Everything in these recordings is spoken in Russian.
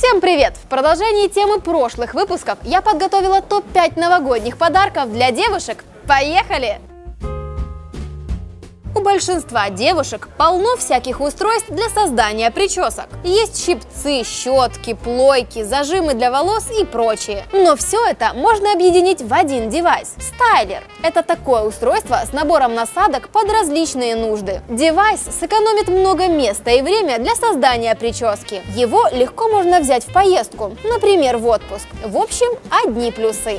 Всем привет! В продолжении темы прошлых выпусков я подготовила топ-5 новогодних подарков для девушек. Поехали! У большинства девушек полно всяких устройств для создания причесок. Есть щипцы, щетки, плойки, зажимы для волос и прочее. Но все это можно объединить в один девайс – стайлер. Это такое устройство с набором насадок под различные нужды. Девайс сэкономит много места и время для создания прически. Его легко можно взять в поездку, например, в отпуск. В общем, одни плюсы.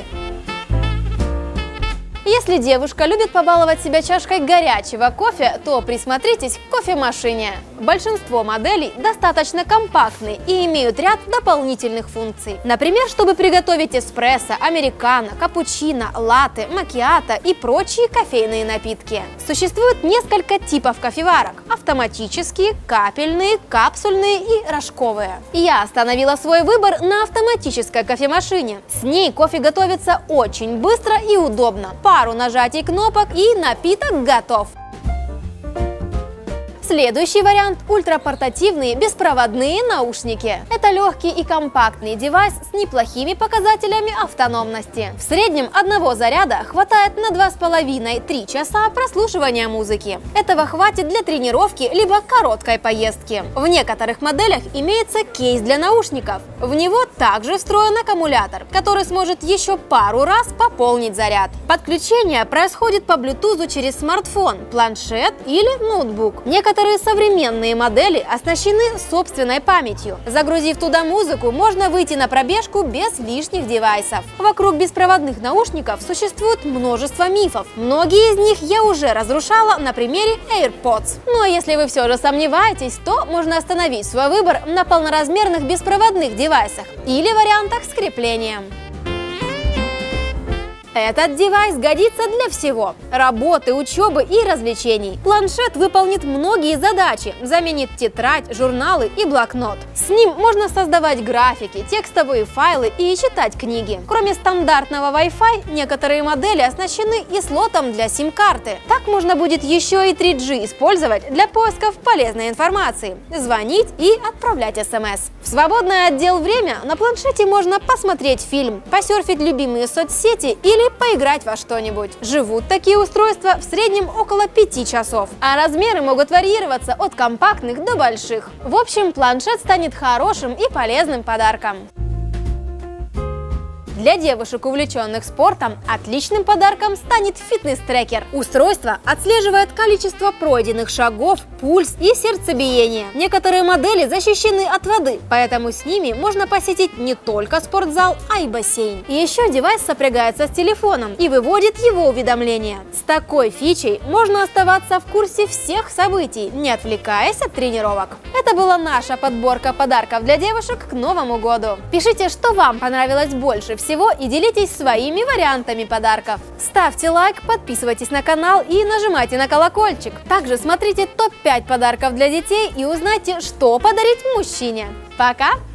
Если девушка любит побаловать себя чашкой горячего кофе, то присмотритесь к кофемашине. Большинство моделей достаточно компактны и имеют ряд дополнительных функций. Например, чтобы приготовить эспрессо, американо, капучино, латте, макиато и прочие кофейные напитки. Существует несколько типов кофеварок – автоматические, капельные, капсульные и рожковые. Я остановила свой выбор на автоматической кофемашине. С ней кофе готовится очень быстро и удобно. Пару нажатий кнопок и напиток готов. Следующий вариант – ультрапортативные беспроводные наушники. Это легкий и компактный девайс с неплохими показателями автономности. В среднем одного заряда хватает на 2,5-3 часа прослушивания музыки. Этого хватит для тренировки либо короткой поездки. В некоторых моделях имеется кейс для наушников. В него также встроен аккумулятор, который сможет еще пару раз пополнить заряд. Подключение происходит по Bluetooth через смартфон, планшет или ноутбук. Некоторые современные модели оснащены собственной памятью. Загрузив туда музыку, можно выйти на пробежку без лишних девайсов. Вокруг беспроводных наушников существует множество мифов. Многие из них я уже разрушала на примере AirPods. Ну а если вы все же сомневаетесь, то можно остановить свой выбор на полноразмерных беспроводных девайсах или вариантах с креплением. Этот девайс годится для всего – работы, учебы и развлечений. Планшет выполнит многие задачи, заменит тетрадь, журналы и блокнот. С ним можно создавать графики, текстовые файлы и читать книги. Кроме стандартного Wi-Fi, некоторые модели оснащены и слотом для сим-карты. Так можно будет еще и 3G использовать для поисков полезной информации, звонить и отправлять смс. В свободное от дел время на планшете можно посмотреть фильм, посерфить любимые соцсети или поиграть во что-нибудь. Живут такие устройства в среднем около 5 часов, а размеры могут варьироваться от компактных до больших. В общем, планшет станет хорошим и полезным подарком. Для девушек, увлеченных спортом, отличным подарком станет фитнес-трекер. Устройство отслеживает количество пройденных шагов, пульс и сердцебиение. Некоторые модели защищены от воды, поэтому с ними можно посетить не только спортзал, а и бассейн. Еще девайс сопрягается с телефоном и выводит его уведомления. С такой фичей можно оставаться в курсе всех событий, не отвлекаясь от тренировок. Это была наша подборка подарков для девушек к Новому году. Пишите, что вам понравилось больше всего, и делитесь своими вариантами подарков. Ставьте лайк, подписывайтесь на канал и нажимайте на колокольчик. Также смотрите топ-5 подарков для детей и узнайте, что подарить мужчине. Пока!